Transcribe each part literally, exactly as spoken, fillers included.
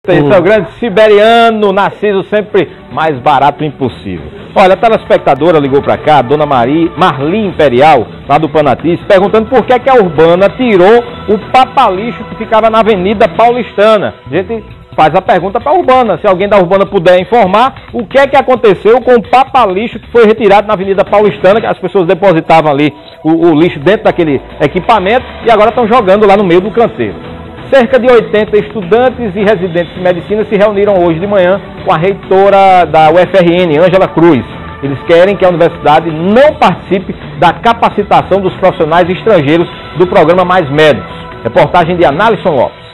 Esse é o grande siberiano, nascido sempre mais barato impossível. Olha, a telespectadora ligou pra cá, a dona Maria, Marli Imperial, lá do Panatis, perguntando por que, que a Urbana tirou o papalixo que ficava na Avenida Paulistana. A gente faz a pergunta pra Urbana, se alguém da Urbana puder informar o que é que aconteceu com o papalixo que foi retirado na Avenida Paulistana, que as pessoas depositavam ali o, o lixo dentro daquele equipamento e agora estão jogando lá no meio do canteiro. Cerca de oitenta estudantes e residentes de medicina se reuniram hoje de manhã com a reitora da U F R N, Ângela Cruz. Eles querem que a universidade não participe da capacitação dos profissionais estrangeiros do programa Mais Médicos. Reportagem de Analisson Lopes.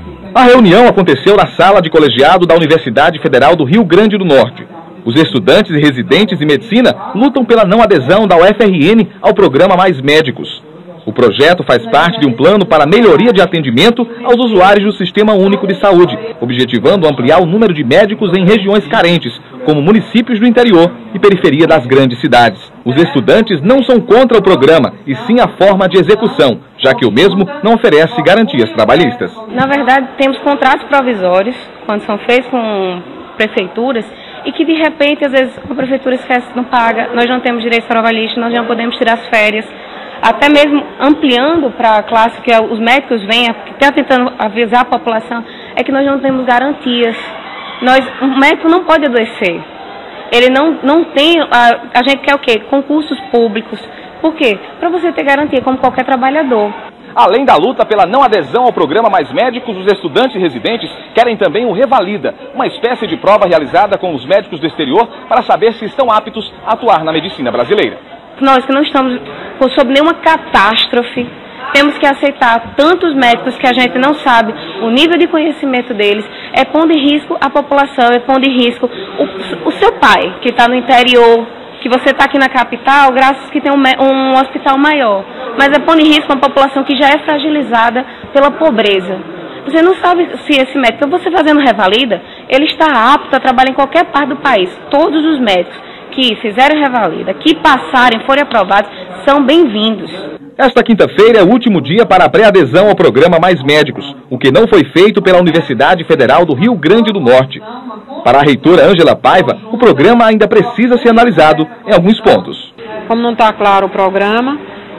A reunião aconteceu na sala de colegiado da Universidade Federal do Rio Grande do Norte. Os estudantes e residentes de medicina lutam pela não adesão da U F R N ao programa Mais Médicos. O projeto faz parte de um plano para a melhoria de atendimento aos usuários do Sistema Único de Saúde, objetivando ampliar o número de médicos em regiões carentes, como municípios do interior e periferia das grandes cidades. Os estudantes não são contra o programa, e sim a forma de execução, já que o mesmo não oferece garantias trabalhistas. Na verdade, temos contratos provisórios, quando são feitos com prefeituras, e que de repente, às vezes, a prefeitura esquece, não paga, nós não temos direito trabalhista, nós não podemos tirar as férias. Até mesmo ampliando para a classe que os médicos venham, que estão tentando avisar a população, é que nós não temos garantias. Nós, o médico não pode adoecer. Ele não, não tem, a, a gente quer o quê? Concursos públicos. Por quê? Para você ter garantia, como qualquer trabalhador. Além da luta pela não adesão ao programa Mais Médicos, os estudantes e residentes querem também o Revalida, uma espécie de prova realizada com os médicos do exterior para saber se estão aptos a atuar na medicina brasileira. Nós que não estamos sob nenhuma catástrofe, temos que aceitar tantos médicos que a gente não sabe o nível de conhecimento deles, é pondo em risco a população, é pondo em risco o, o seu pai, que está no interior, que você está aqui na capital, graças a que tem um, um hospital maior, mas é pondo em risco uma população que já é fragilizada pela pobreza. Você não sabe se esse médico, você fazendo revalida, ele está apto a trabalhar em qualquer parte do país. Todos os médicos que fizerem revalida, que passarem, forem aprovados, são bem-vindos. Esta quinta-feira é o último dia para a pré-adesão ao programa Mais Médicos, o que não foi feito pela Universidade Federal do Rio Grande do Norte. Para a reitora Ângela Paiva, o programa ainda precisa ser analisado em alguns pontos. Como não está claro o programa,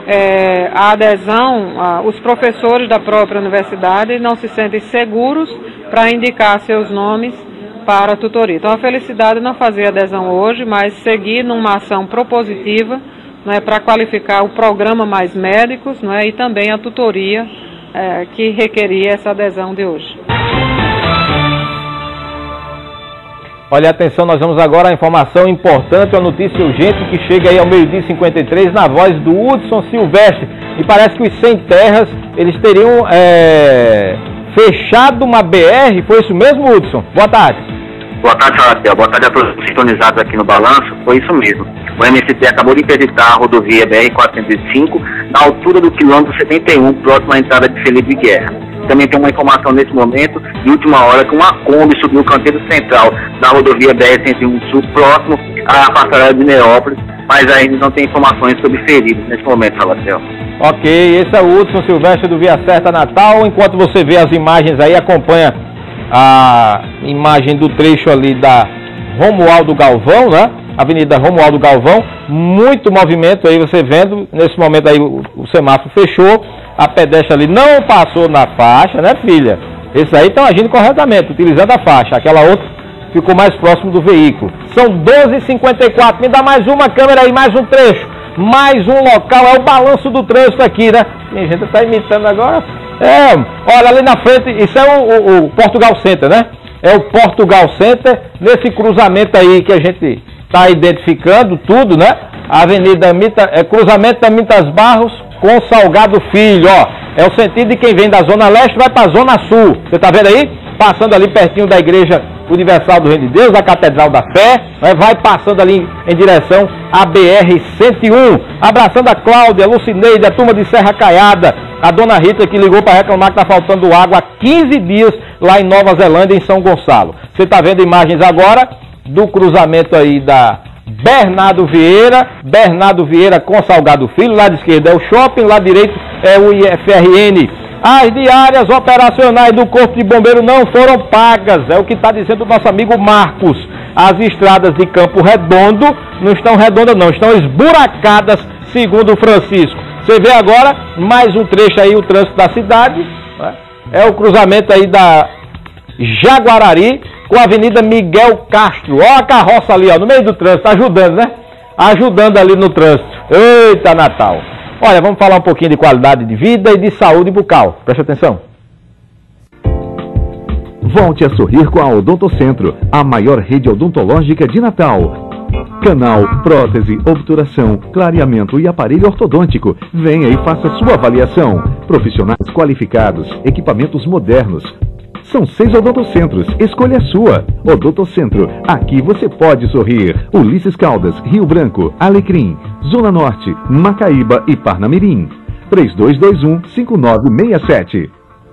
é, a adesão, a, os professores da própria universidade não se sentem seguros para indicar seus nomes para a tutoria. Então, a felicidade não fazer adesão hoje, mas seguir numa ação propositiva, não é, para qualificar o programa Mais Médicos, não é, e também a tutoria é, que requeria essa adesão de hoje. Olha, atenção, nós vamos agora à informação importante, uma notícia urgente que chega aí ao meio-dia e cinquenta e três na voz do Hudson Silvestre. E parece que os Sem Terras, eles teriam é, fechado uma B R, foi isso mesmo, Hudson? Boa tarde. Boa tarde, Rafael. Boa tarde a todos sintonizados aqui no Balanço. Foi isso mesmo. O M S T acabou de interditar a rodovia B R quatrocentos e cinco na altura do quilômetro setenta e um, próximo à entrada de Felipe Guerra. Também tem uma informação nesse momento, de última hora, que uma Kombi subiu o canteiro central da rodovia B R cento e um Sul, próximo à passarela de Neópolis, mas ainda não tem informações sobre feridos nesse momento, Rafael. Ok, esse é o Hudson Silvestre do Via Certa Natal. Enquanto você vê as imagens aí, acompanha a imagem do trecho ali da Romualdo Galvão, né? Avenida Romualdo Galvão, muito movimento aí, você vendo, nesse momento aí o, o semáforo fechou, a pedestre ali não passou na faixa, né, filha? Esses aí estão agindo corretamente, utilizando a faixa, aquela outra ficou mais próximo do veículo. São doze e cinquenta e quatro, me dá mais uma câmera aí, mais um trecho, mais um local, é o balanço do trânsito aqui, né? Minha gente tá imitando agora. É, olha ali na frente, isso é o, o, o Portugal Center, né? É o Portugal Center, nesse cruzamento aí que a gente está identificando tudo, né? A Avenida Mita, é, cruzamento da Mitas Barros com Salgado Filho, ó. É o sentido de quem vem da Zona Leste vai para a Zona Sul. Você tá vendo aí? Passando ali pertinho da Igreja Universal do Reino de Deus, da Catedral da Fé, né? Vai passando ali em, em direção à B R cento e um. Abraçando a Cláudia, a Lucineide, a turma de Serra Caiada, a dona Rita que ligou para reclamar que está faltando água há quinze dias lá em Nova Zelândia, em São Gonçalo. Você está vendo imagens agora do cruzamento aí da Bernardo Vieira, Bernardo Vieira com Salgado Filho, lado esquerdo é o shopping, lado direito é o I F R N, As diárias operacionais do Corpo de Bombeiro não foram pagas, é o que está dizendo o nosso amigo Marcos. As estradas de Campo Redondo não estão redondas não, estão esburacadas, segundo o Francisco. Você vê agora mais um trecho aí, o trânsito da cidade, né? É o cruzamento aí da Jaguarari com a Avenida Miguel Castro. Ó a carroça ali, ó, no meio do trânsito, ajudando, né? Ajudando ali no trânsito. Eita, Natal! Olha, vamos falar um pouquinho de qualidade de vida e de saúde bucal. Preste atenção. Volte a sorrir com a Odontocentro, a maior rede odontológica de Natal. Canal, prótese, obturação, clareamento e aparelho ortodôntico. Venha e faça sua avaliação. Profissionais qualificados, equipamentos modernos. São seis odontocentros, escolha a sua. Odontocentro, aqui você pode sorrir. Ulisses Caldas, Rio Branco, Alecrim, Zona Norte, Macaíba e Parnamirim. três dois dois um, cinco nove seis sete.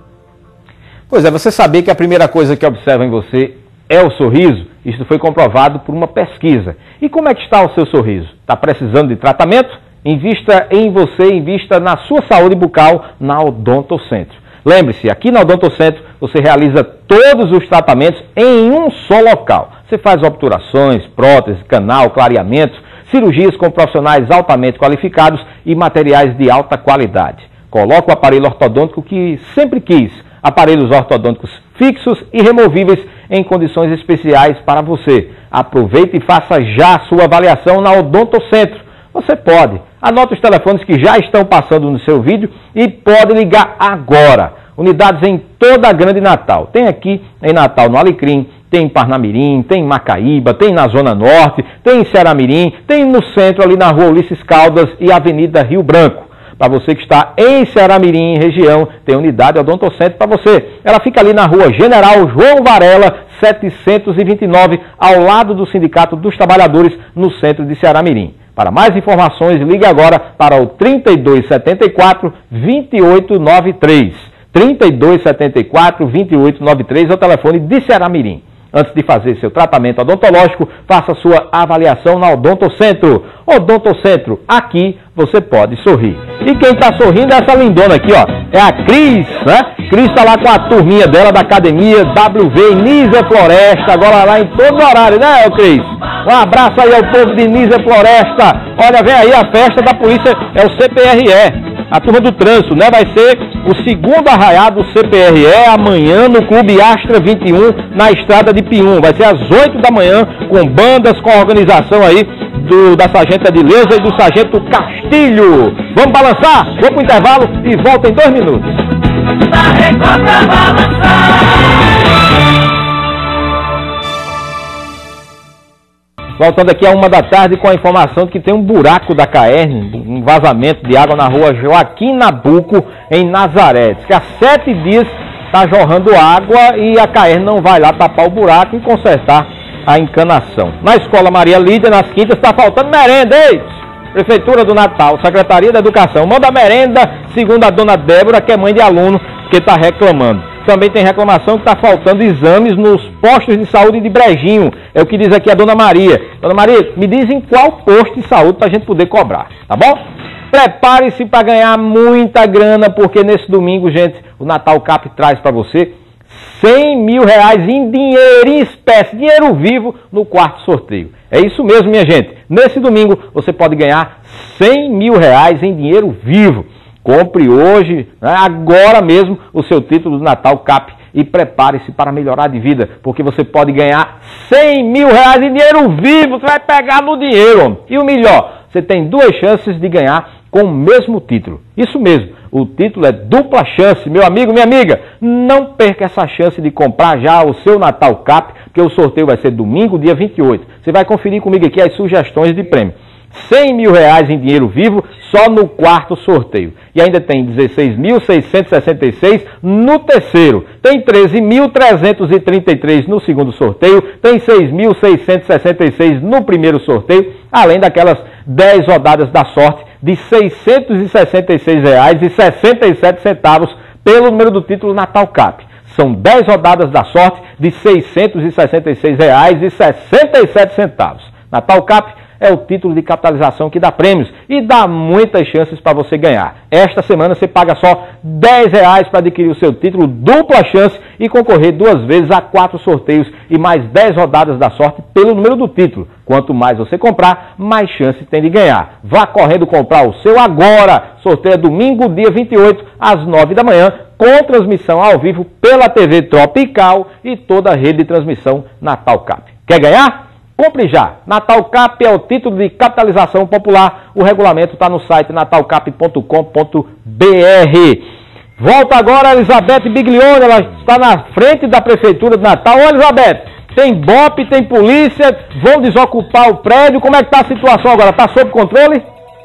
Pois é, você sabia que a primeira coisa que observa em você é o sorriso? Isso foi comprovado por uma pesquisa. E como é que está o seu sorriso? Está precisando de tratamento? Invista em você, invista na sua saúde bucal na Odontocentro. Lembre-se, aqui na Odontocentro você realiza todos os tratamentos em um só local. Você faz obturações, prótese, canal, clareamento, cirurgias com profissionais altamente qualificados e materiais de alta qualidade. Coloque o aparelho ortodôntico que sempre quis. Aparelhos ortodônticos fixos e removíveis em condições especiais para você. Aproveite e faça já a sua avaliação na Odontocentro. Você pode. Anote os telefones que já estão passando no seu vídeo e pode ligar agora. Unidades em toda a Grande Natal. Tem aqui em Natal, no Alecrim, tem em Parnamirim, tem em Macaíba, tem na Zona Norte, tem em Ceará-Mirim, tem no centro ali na Rua Ulisses Caldas e Avenida Rio Branco. Para você que está em Ceará-Mirim, região, tem unidade Odontocentro para você. Ela fica ali na Rua General João Varela, setecentos e vinte e nove, ao lado do Sindicato dos Trabalhadores, no centro de Ceará-Mirim. Para mais informações, ligue agora para o trinta e dois setenta e quatro, vinte e oito noventa e três. trinta e dois setenta e quatro, vinte e oito noventa e três é o telefone de Ceará-Mirim. Antes de fazer seu tratamento odontológico, faça sua avaliação na Odontocentro. Odontocentro, aqui você pode sorrir. E quem está sorrindo é essa lindona aqui, ó. É a Cris, né? Cris está lá com a turminha dela da academia W V Nísia Floresta, agora lá em todo o horário, né, Cris? Um abraço aí ao povo de Nísia Floresta. Olha, vem aí a festa da polícia, é o C P R E. A turma do trânsito, né? Vai ser o segundo arraiado do C P R E amanhã no Clube Astra vinte e um, na estrada de Pium. Vai ser às oito da manhã, com bandas, com a organização aí do, da Sargento Edileuza e do Sargento Castilho. Vamos balançar? Vou pro intervalo e volto em dois minutos. Voltando aqui a uma da tarde com a informação de que tem um buraco da Caerne, um vazamento de água na rua Joaquim Nabuco, em Nazaré. Diz que há sete dias está jorrando água e a Caerne não vai lá tapar o buraco e consertar a encanação. Na Escola Maria Lídia, nas quintas, está faltando merenda, ei! Prefeitura do Natal, Secretaria da Educação, manda merenda, segundo a dona Débora, que é mãe de aluno, que está reclamando. Também tem reclamação que está faltando exames nos postos de saúde de Brejinho. É o que diz aqui a dona Maria. Dona Maria, me diz em qual posto de saúde para a gente poder cobrar, tá bom? Prepare-se para ganhar muita grana, porque nesse domingo, gente, o Natal Cap traz para você cem mil reais em dinheiro, em espécie, dinheiro vivo, no quarto sorteio. É isso mesmo, minha gente. Nesse domingo, você pode ganhar cem mil reais em dinheiro vivo. Compre hoje, né, agora mesmo, o seu título do Natal Cap e prepare-se para melhorar de vida, porque você pode ganhar cem mil reais em dinheiro vivo, você vai pegar no dinheiro, homem. E o melhor, você tem duas chances de ganhar com o mesmo título. Isso mesmo, o título é dupla chance, meu amigo, minha amiga. Não perca essa chance de comprar já o seu Natal Cap, porque o sorteio vai ser domingo, dia vinte e oito. Você vai conferir comigo aqui as sugestões de prêmio. cem mil reais em dinheiro vivo só no quarto sorteio. E ainda tem dezesseis mil seiscentos e sessenta e seis no terceiro. Tem treze mil trezentos e trinta e três no segundo sorteio. Tem seis mil seiscentos e sessenta e seis no primeiro sorteio. Além daquelas dez rodadas da sorte de seiscentos e sessenta e seis reais e sessenta e sete centavos pelo número do título Natal Cap. São dez rodadas da sorte de seiscentos e sessenta e seis reais e sessenta e sete centavos. Natal Cap é o título de capitalização que dá prêmios e dá muitas chances para você ganhar. Esta semana você paga só dez reais para adquirir o seu título, dupla chance e concorrer duas vezes a quatro sorteios e mais dez rodadas da sorte pelo número do título. Quanto mais você comprar, mais chance tem de ganhar. Vá correndo comprar o seu agora. Sorteio é domingo, dia vinte e oito, às nove da manhã, com transmissão ao vivo pela T V Tropical e toda a rede de transmissão Natal Cap. Quer ganhar? Compre já. Natal Cap é o título de capitalização popular. O regulamento está no site natal cap ponto com ponto br. Volta agora a Elizabeth Biglione, ela está na frente da Prefeitura de Natal. Ô Elizabeth, tem B O P, tem polícia, vão desocupar o prédio. Como é que está a situação agora? Está sob controle?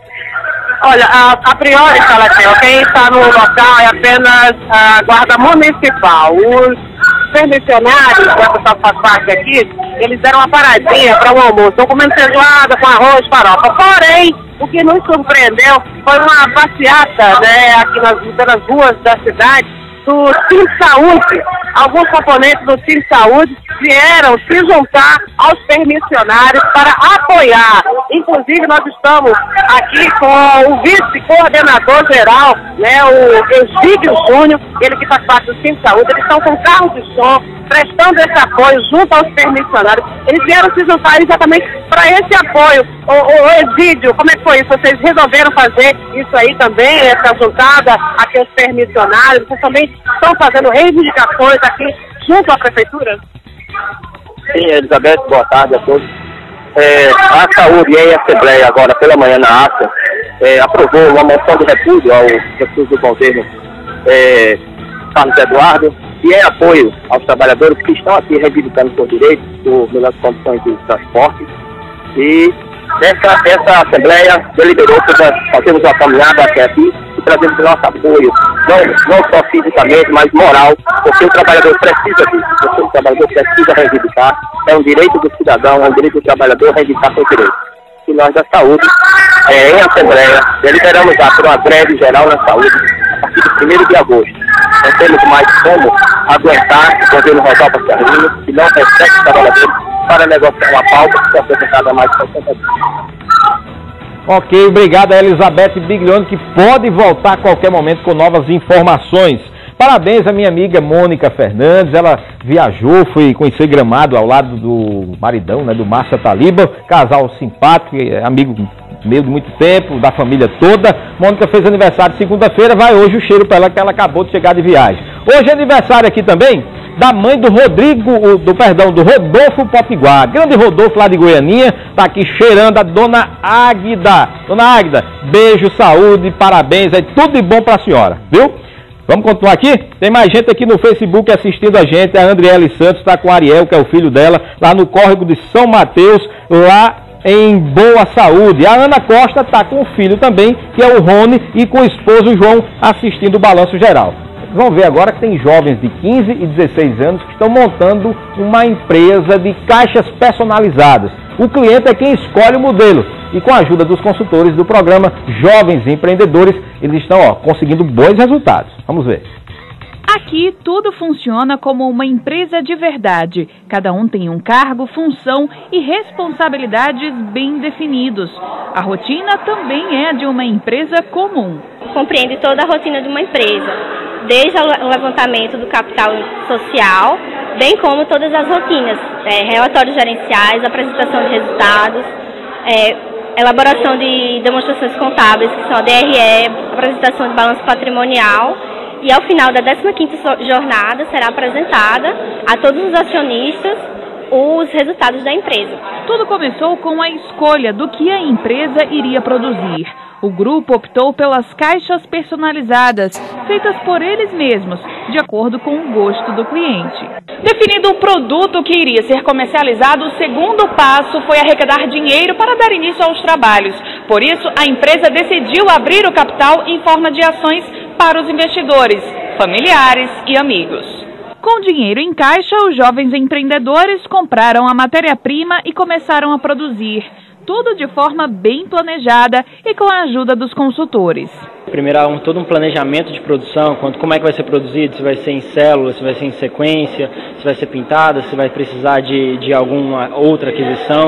Olha, a, a priori, Salatiel, quem está no local é apenas a guarda municipal. Os permissionários, que a pessoa faz parte aqui, eles deram uma paradinha para o almoço. Estão comendo feijoada com arroz, farofa. Porém, o que nos surpreendeu foi uma passeata, né, aqui nas, pelas ruas da cidade, do Team Saúde. Alguns componentes do Team Saúde vieram se juntar aos permissionários para apoiar. Inclusive, nós estamos aqui com o vice-coordenador geral, né, o Egídio Júnior, ele que faz parte do Team Saúde. Eles estão com carro de som, prestando esse apoio junto aos permissionários. Eles vieram se juntar exatamente para esse apoio. O, o, o Egídio, como é que foi isso? Vocês resolveram fazer isso aí também, essa juntada aqui aos permissionários? Vocês também estão fazendo reivindicações aqui junto à Prefeitura? Sim, Elizabeth, boa tarde a todos. É, a Saúde e a Assembleia, agora pela manhã na ata, é, aprovou uma moção de repúdio ao recurso do governo é, Carlos Eduardo, e é apoio aos trabalhadores que estão aqui reivindicando seus direitos, por melhores condições de transporte. E essa, essa Assembleia deliberou para fazermos uma caminhada até aqui e trazermos o nosso apoio, não, não só fisicamente, mas moral, porque o trabalhador precisa disso, porque o trabalhador precisa reivindicar, é um direito do cidadão, é um direito do trabalhador reivindicar seus direitos. E nós da saúde, é, em Assembleia, deliberamos já por uma greve geral na saúde, a partir do primeiro de agosto. Não temos mais como aguentar o governo Rosalba Carlinhos, que não recebe os trabalhadores, para negociar uma pauta que foi apresentada há mais de sessenta dias. Ok, obrigado a Elizabeth Biglione, que pode voltar a qualquer momento com novas informações. Parabéns à minha amiga Mônica Fernandes, ela viajou, foi conhecer Gramado ao lado do maridão, né, do Márcia Taliba, casal simpático, amigo meu de muito tempo, da família toda. Mônica fez aniversário segunda-feira, vai hoje o cheiro para ela que ela acabou de chegar de viagem. Hoje é aniversário aqui também da mãe do Rodrigo, do perdão, do Rodolfo Potiguar. Grande Rodolfo lá de Goianinha, tá aqui cheirando a dona Águida. Dona Águida, beijo, saúde, parabéns, é tudo de bom para a senhora, viu? Vamos continuar aqui? Tem mais gente aqui no Facebook assistindo a gente. A Andriele Santos está com o Ariel, que é o filho dela, lá no córrego de São Mateus, lá em Boa Saúde. A Ana Costa está com o filho também, que é o Rony, e com o esposo João assistindo o Balanço Geral. Vão ver agora que tem jovens de quinze e dezesseis anos que estão montando uma empresa de caixas personalizadas. O cliente é quem escolhe o modelo. E com a ajuda dos consultores do programa Jovens Empreendedores, eles estão ó, conseguindo bons resultados. Vamos ver. Aqui tudo funciona como uma empresa de verdade. Cada um tem um cargo, função e responsabilidades bem definidos. A rotina também é de uma empresa comum. Compreende toda a rotina de uma empresa, desde o levantamento do capital social, bem como todas as rotinas, é, relatórios gerenciais, apresentação de resultados, é, elaboração de demonstrações contábeis, que são a D R E, apresentação de balanço patrimonial, e ao final da décima quinta jornada será apresentada a todos os acionistas os resultados da empresa. Tudo começou com a escolha do que a empresa iria produzir. O grupo optou pelas caixas personalizadas, feitas por eles mesmos, de acordo com o gosto do cliente. Definido o produto que iria ser comercializado, o segundo passo foi arrecadar dinheiro para dar início aos trabalhos. Por isso, a empresa decidiu abrir o capital em forma de ações para os investidores, familiares e amigos. Com dinheiro em caixa, os jovens empreendedores compraram a matéria-prima e começaram a produzir. Tudo de forma bem planejada e com a ajuda dos consultores. Primeiro há um, todo um planejamento de produção, quanto, como é que vai ser produzido, se vai ser em células, se vai ser em sequência, se vai ser pintada, se vai precisar de, de alguma outra aquisição.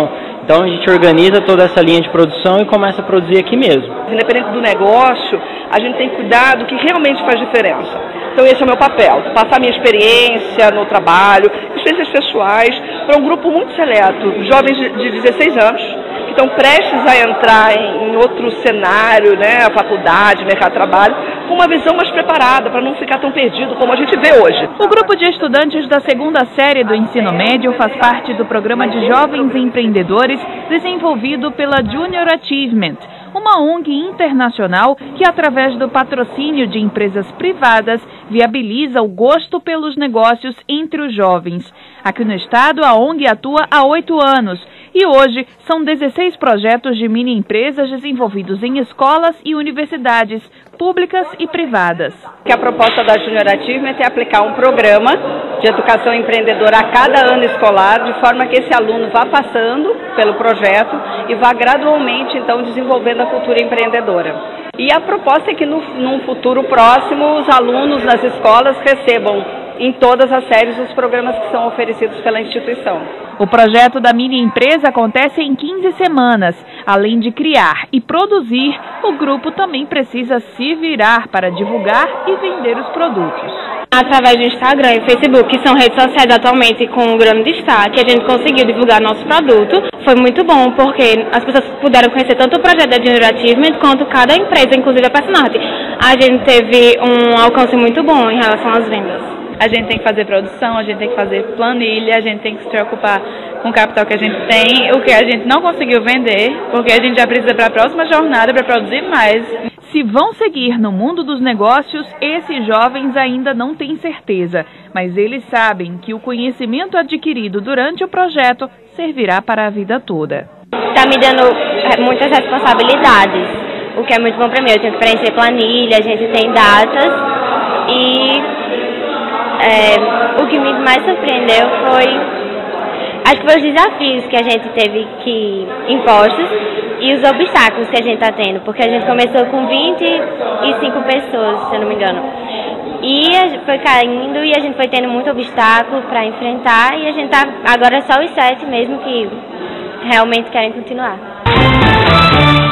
Então a gente organiza toda essa linha de produção e começa a produzir aqui mesmo. Independente do negócio, a gente tem que cuidar do que realmente faz diferença. Então esse é o meu papel, passar minha experiência no trabalho, experiências pessoais, para um grupo muito seleto, jovens de dezesseis anos, que estão prestes a entrar em outro cenário, né, a faculdade, mercado de trabalho, com uma visão mais preparada, para não ficar tão perdido como a gente vê hoje. O grupo de estudantes da segunda série do ensino médio faz parte do programa de jovens empreendedores desenvolvido pela Junior Achievement, uma O N G internacional que, através do patrocínio de empresas privadas, viabiliza o gosto pelos negócios entre os jovens. Aqui no estado, a O N G atua há oito anos e hoje são dezesseis projetos de mini-empresas desenvolvidos em escolas e universidades públicas e privadas. Que a proposta da Junior Achievement é aplicar um programa de educação empreendedora a cada ano escolar, de forma que esse aluno vá passando pelo projeto e vá gradualmente, então, desenvolvendo a cultura empreendedora. E a proposta é que, no, num futuro próximo, os alunos nas escolas recebam em todas as séries os programas que são oferecidos pela instituição. O projeto da mini empresa acontece em quinze semanas. Além de criar e produzir, o grupo também precisa se virar para divulgar e vender os produtos. Através do Instagram e Facebook, que são redes sociais atualmente com um grande destaque, a gente conseguiu divulgar nosso produto. Foi muito bom, porque as pessoas puderam conhecer tanto o projeto da Junior Achievement quanto cada empresa, inclusive a Personart. A gente teve um alcance muito bom em relação às vendas. A gente tem que fazer produção, a gente tem que fazer planilha, a gente tem que se preocupar com o capital que a gente tem, o que a gente não conseguiu vender, porque a gente já precisa para a próxima jornada para produzir mais. Se vão seguir no mundo dos negócios, esses jovens ainda não têm certeza, mas eles sabem que o conhecimento adquirido durante o projeto servirá para a vida toda. Está me dando muitas responsabilidades, o que é muito bom para mim. Eu tenho que preencher planilha, a gente tem datas e... É, o que me mais surpreendeu foi, acho que foi os desafios que a gente teve que impostos e os obstáculos que a gente está tendo, porque a gente começou com vinte e cinco pessoas, se eu não me engano, e a gente foi caindo e a gente foi tendo muito obstáculo para enfrentar e a gente tá agora só os sete mesmo que realmente querem continuar.